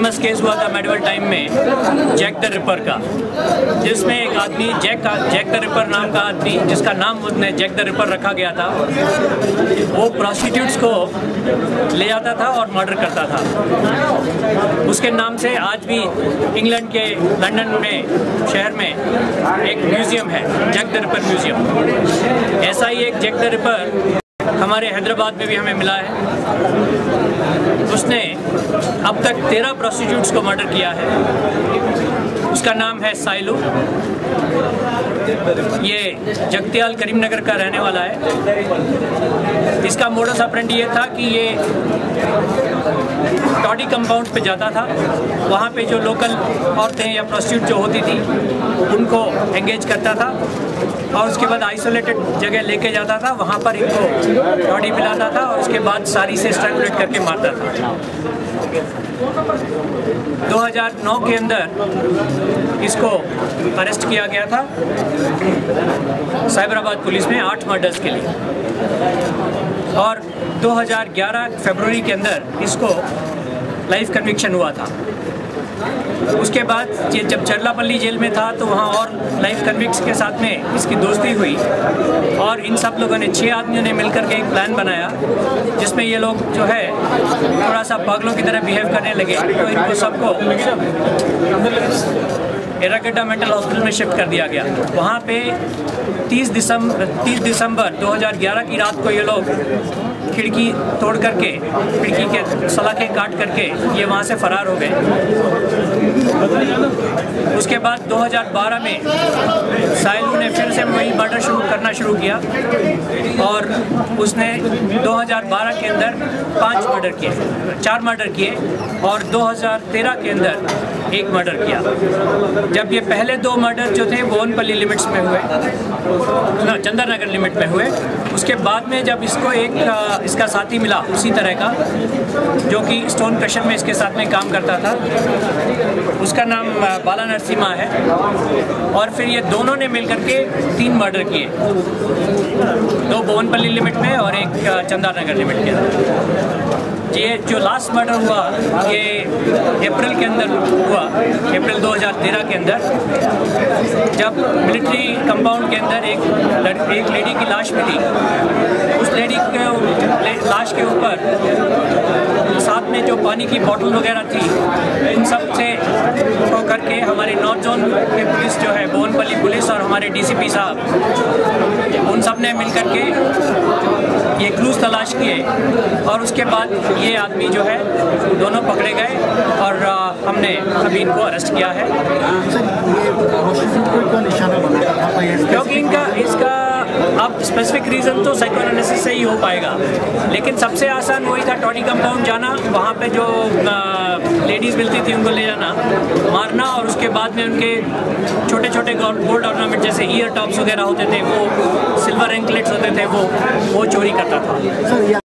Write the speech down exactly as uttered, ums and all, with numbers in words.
Famous case हुआ था medieval time में जैक द रिपर का, जिसमें एक आदमी जैक का जैक द रिपर नाम का आदमी, जिसका नाम उसने जैक द रिपर रखा गया था, वो प्रोस्टिट्यूट्स को ले आता था और मर्डर करता था। उसके नाम से आज भी इंग्लैंड के लंदन में शहर में एक म्यूजियम है, जैक द रिपर म्यूजियम। ऐसा ही एक जैक द रिपर हमारे हैदराबाद में भी हमें मिला है। उसने अब तक तेरह प्रोस्टिट्यूट्स को मर्डर किया है। उसका नाम है साइलू। ये जगतियाल करीमनगर का रहने वाला है। इसका मोडस ऑपरेंडी ये था कि ये टॉडी कंपाउंड पे जाता था, वहाँ पे जो लोकल औरतें या प्रोस्टिट्यूट जो होती थी उनको एंगेज करता था और उसके बाद आइसोलेटेड जगह लेके जाता था, वहाँ पर इनको टॉडी पिलाता था और उसके बाद सारी से स्ट्रैंगुलेट करके मारता था। दो हज़ार नौ के अंदर इसको अरेस्ट किया गया था साइबराबाद पुलिस में आठ मर्डर्स के लिए, और दो हज़ार ग्यारह फरवरी के अंदर इसको लाइफ कन्विक्शन हुआ था। उसके बाद ये जब चरलापल्ली जेल में था तो वहाँ और लाइफ कन्विक्ट्स के साथ में इसकी दोस्ती हुई और इन सब लोगों ने, छः आदमियों ने मिलकर के एक प्लान बनाया जिसमें ये लोग जो है थोड़ा सा पागलों की तरह बिहेव करने लगे, तो इनको सबको एरागड्डा मेंटल हॉस्पिटल में शिफ्ट कर दिया गया। वहाँ पे तीस दिसंबर तीस दिसंबर दो हज़ार ग्यारह की रात को ये लोग खिड़की तोड़ करके, खिड़की के सलाखें काट करके ये वहाँ से फरार हो गए। उसके बाद दो हज़ार बारह में साइलू ने फिर से वही मर्डर शुरू करना शुरू किया और उसने दो हज़ार बारह के अंदर पांच मर्डर किए, चार मर्डर किए और दो हज़ार तेरह के अंदर एक मर्डर किया। जब ये पहले दो मर्डर जो थे बोनपल्ली लिमिट्स में हुए, ना चंदर नगर लिमिट में हुए, उसके बाद में जब इसको एक इसका साथी मिला उसी तरह का जो कि स्टोन क्रशर में इसके साथ में काम करता था, उसका नाम बाला नरसिम्हा है, और फिर ये दोनों ने मिलकर के तीन मर्डर किए, दो बोनपल्ली लिमिट में और एक चंदर नगर लिमिट के अंदर। ये जो लास्ट मर्डर हुआ ये अप्रैल के अंदर हुआ, अप्रैल दो हज़ार तेरह के अंदर, जब मिलिट्री कंपाउंड के अंदर एक एक लेडी की लाश मिली। उस लेडी के लाश के ऊपर साथ में जो पानी की बोतल वगैरह थी, उन सब से को करके हमारे नॉर्थ जोन के पुलिस जो है, बोनपल्ली पुलिस और हमारे डीसीपी साहब, उन सब ने मिलकर के ये क्लूज तलाश किए और उसके बाद ये आदमी जो है दोनों पकड़े गए और हमने अभी इनको अरेस्ट किया है। क्योंकि इनका इसका अब स्पेसिफिक रीज़न तो साइकोएनालिसिस से ही हो पाएगा, लेकिन सबसे आसान वही था, टॉडी कंपाउंड जाना, वहाँ पे जो लेडीज़ मिलती थी उनको ले जाना, मारना और उसके बाद में उनके छोटे छोटे गोल्ड ऑर्नामेंट जैसे ईयर टॉप्स वगैरह होते थे, वो सिल्वर एंकलेट्स होते थे, वो वो चोरी करता था।